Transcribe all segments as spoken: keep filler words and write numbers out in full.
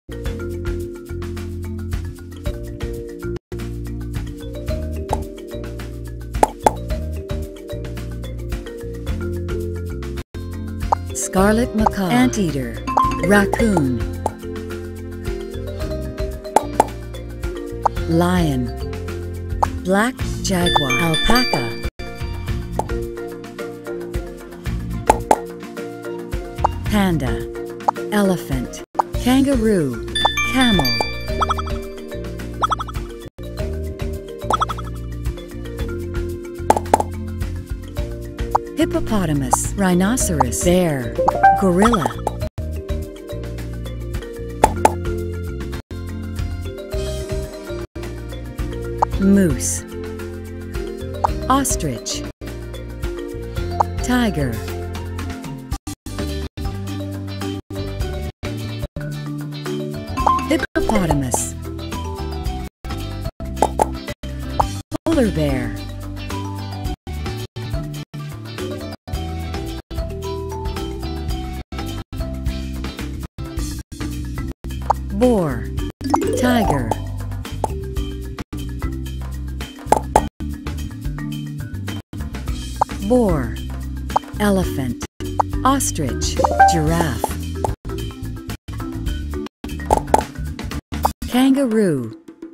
Scarlet macaw, anteater, raccoon, lion, black jaguar, alpaca, panda, elephant, kangaroo, camel, hippopotamus, rhinoceros, bear, gorilla, moose, ostrich, tiger, hippopotamus, polar bear, boar, tiger, boar, elephant, ostrich, giraffe, kangaroo,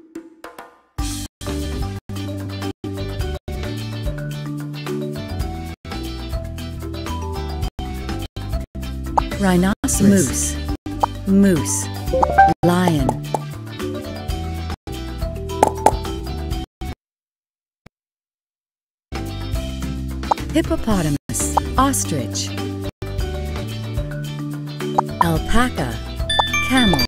rhinoceros, moose, moose, lion, hippopotamus, ostrich, alpaca, camel,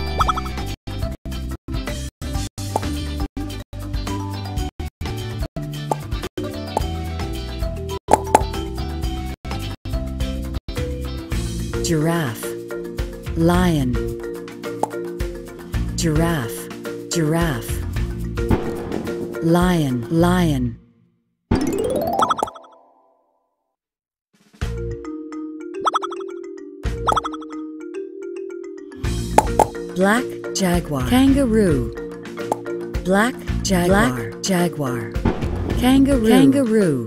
giraffe, lion, giraffe, giraffe, lion, lion, black jaguar, kangaroo, black jaguar, black jaguar, kangaroo, kangaroo,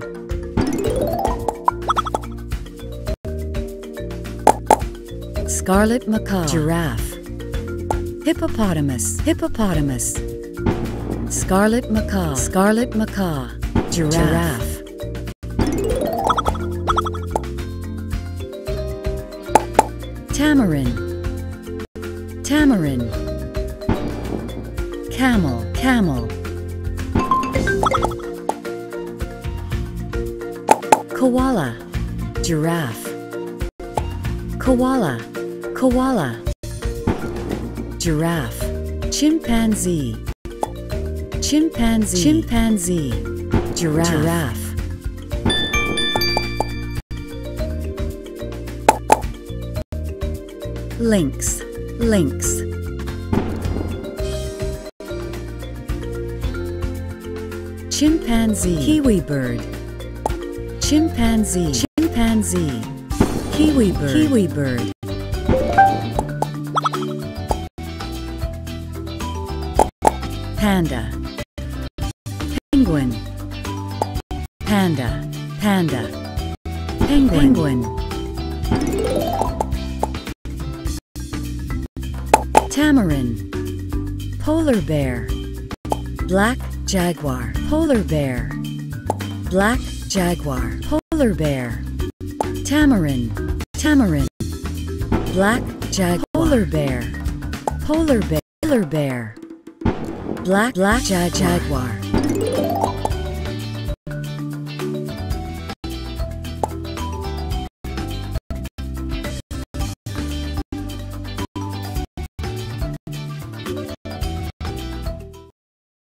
scarlet macaw, giraffe, hippopotamus, hippopotamus, scarlet macaw, scarlet macaw, giraffe, tamarin, tamarin, camel, camel, koala, giraffe, koala, koala, giraffe, chimpanzee, chimpanzee, chimpanzee, giraffe, giraffe, lynx, lynx, chimpanzee, kiwi bird, chimpanzee, chimpanzee, kiwi bird, kiwi bird, panda, penguin, panda, panda, penguin, penguin, tamarin, polar bear, black jaguar, polar bear, black jaguar, polar bear, tamarin, tamarin, black jaguar, polar bear, polar bear, polar bear, black black jag jaguar,